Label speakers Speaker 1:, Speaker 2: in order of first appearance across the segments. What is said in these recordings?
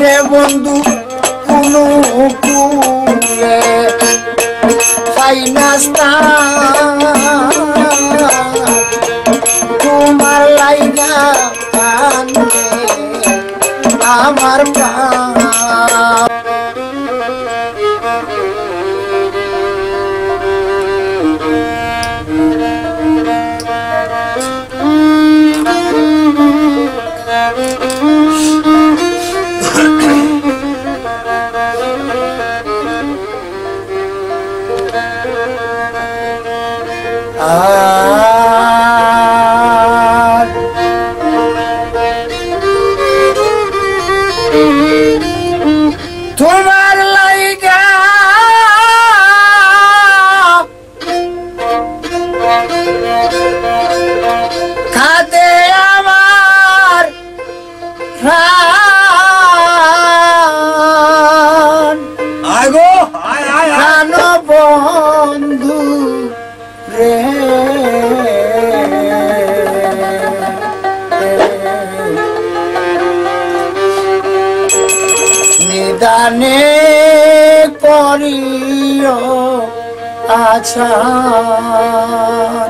Speaker 1: রে বন্ধু কোনো কুলে পাই না স্থান তোমার লাইগা কান্দে আমার প্রাণ তোমার লাইগা কাঁদে আমার প্রাণ
Speaker 2: আগো
Speaker 1: প্রাণ বন্ধু রে নিদানে করিও আছান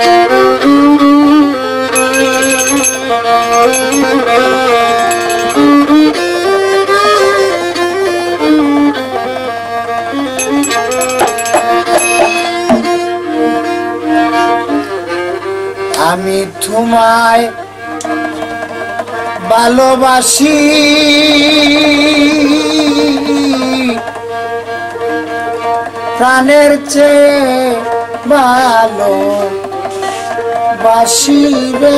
Speaker 1: আমি তোমায় ভালোবাসি প্রাণের চেয়ে ভালোবাসি রে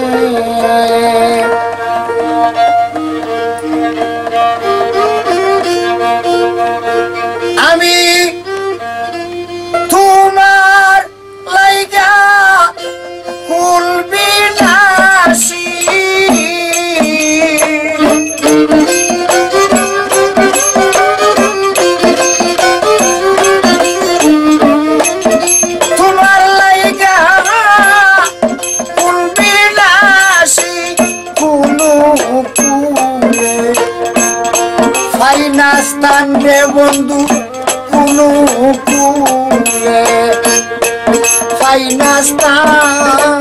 Speaker 1: আমি তোমার লাইগা ফুল বিলাসী তোমার লাইগা ফুল বিলাসী কোনো কুলে পাই না স্থান রে বন্ধু কোনো কুলে পাই না স্থান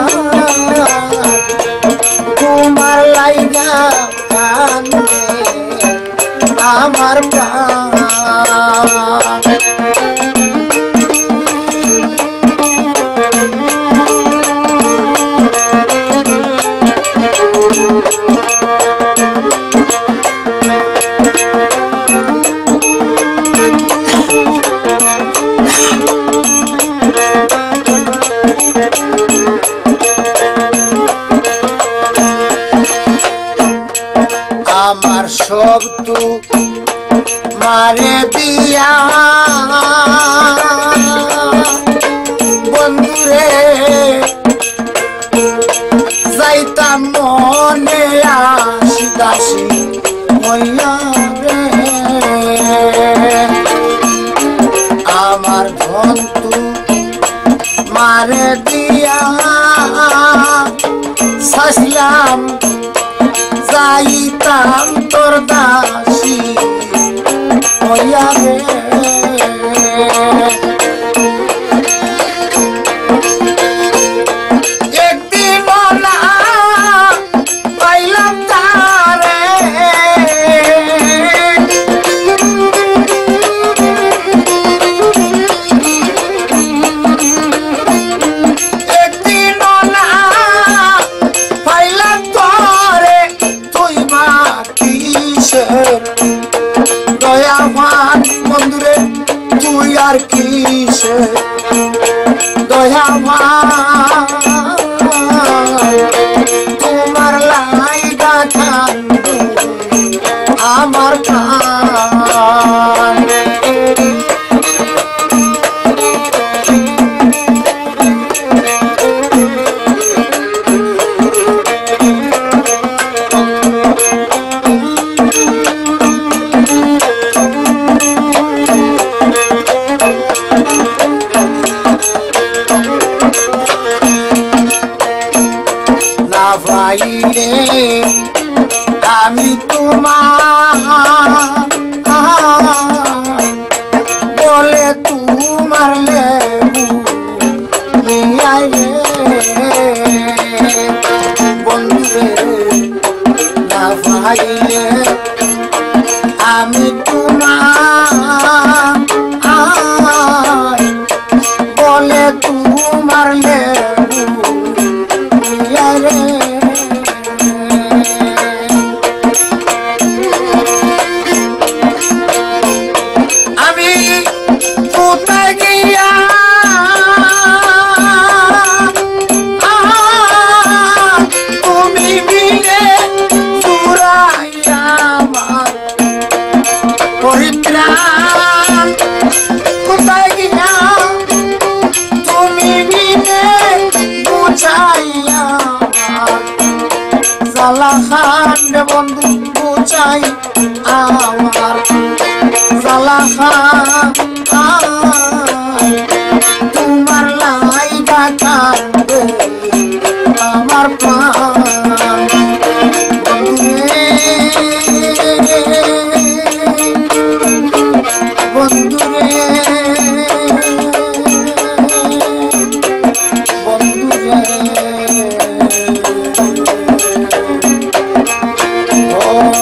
Speaker 1: তোমার লাইগা কান্দে আমার প্রাণ আমার সব তু মারে দিয়া বন্ধুরে যাইতাম মনে আসি দাসী মইয়া রে আমার ধন্তু মারে দিয়া শাসলাম যাইতাম তোর দাসী হইয়া রে একদিন না পাইলাম তারে একদিন না পাইলাম তোরে তুই মা কিসের দয়াবান বন্ধুরে তুই আর কিসের দয়াবান তোমার লাইগা কান্দে আমার প্রাণ না পাইলে আমি তোমার আমি তোমার বলে তোমার রে আমি কোথায় গিয়া তুমি বিনে পুরাইয়া আমার পরিত্রাণ কোথায় গিয়া তুমি বিনে বুঝাইয়া জালাখান বন্ধু বুঝাই আমার জালাখান তোমার লাইগা কান্দে আমার প্রাণ বন্ধুরে বন্ধুরে ও